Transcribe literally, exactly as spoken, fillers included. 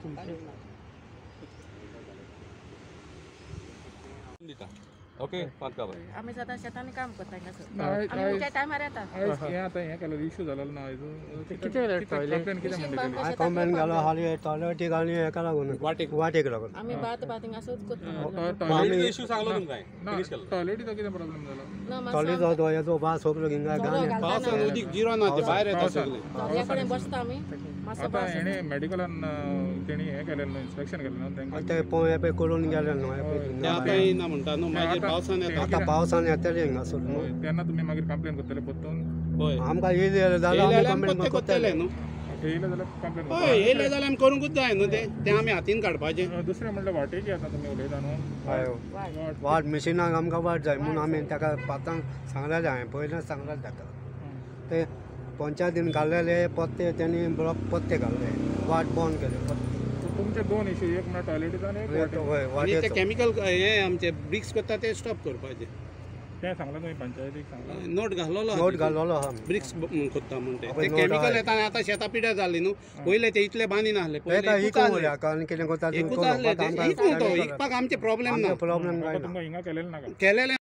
Okay पांच का आम्ही सदा शेताने काम करताय का सर आय- आम्ही आय- उच्या टायमार येतात आयज हें आतां हें केलें इश्यू जालो ना आयज किती वेळ टॉयलेट? कंप्लेन कितें म्हणटा तेणी? शेतात कॉम्प्लेन घालो हाली टॉयलेटीक आनी हेका लागून वाटेक वाटेक लागून आम्ही बात बातींग असंच करतो टॉयलेट इश्यू सांगलो तुमकां ना टॉयलेटीचो कितें प्रॉब्लेम जालो? ना मातसो टॉयलेट जो येतो बा सगळं हिंगा गाणे पावसान उदीक जिरो ना ते भायर येता सगळे झऱ्याकडे बसता आम्ही मातसो आतां पावस हेणे मेडिकलान तेणी हें केलें न्हू इन्स्पेक्शन केलें न्हू तांकां ते पळय पे करून गेले न्हू ते आतां येयना म्हणटा न्हू मागीर पावसान येता आतां पावसान येतले हिंगा सोड होय, तेन्ना तुमी मागीर कंप्लेन करतले परतून होय आमकां येयले जाल्यार आमी येयले कंप्लेन ते करतले न्हू येयले जाल्यार कंप्लेन हय येयले जाल्यार आमी करूंकूच जाय न्हू ते ते आमी हातीन काडपाचें दुसरें म्हणल्यार वाटेकी आतां तुमी उलयता न्हू हय वाट वाट मिशिनाक आमकां वाट जाय म्हणून आमी ताका पातांक सांगलेलें हांवें पयलें सांगलेलें ताका ते पंचायतीन घाल्लेले पत्ते तेणी ब्लॉक पत्ते घाल्ले वाट बंद केले तुमचे दोन इश्यू एक म्हणल्यार टॉयलेटीचो आनी एक वाटेचो. हय आनी ते वाटेचो कॅमिकल हे आमचे ब्रिक्स करता ते स्टॉप करपाचे तें सांगलां तुमी पंचायतीक सांगलां नोट घालोलो नोट घालोलो आहा आमी. ब्रिक्स कोत्ता म्हणून ते आपण नोट कॅमिकल आहे. येता आनी आतां शेतां पिड्यार जाली न्हू पयले ते इतले बांदी नासले ते काय पयले ही एकूच कोण कारण कितें करता एकूच आहले ते. एकूच तो, एकपाक आमचे प्रॉब्लेम ना प्रॉब्लेम काय आतां ना तुमकां हिंगा केलेलें नाका केलेले